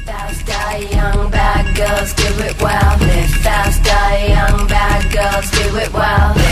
fast, die young, bad girls do it well. Live fast, die young, bad girls do it well.